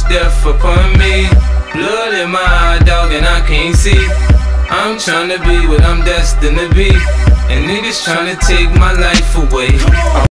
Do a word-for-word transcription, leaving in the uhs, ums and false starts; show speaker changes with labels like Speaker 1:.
Speaker 1: death upon me. Blood in my eye, dog, and I can't see. I'm tryna be what I'm destined to be, and niggas tryna take my life away.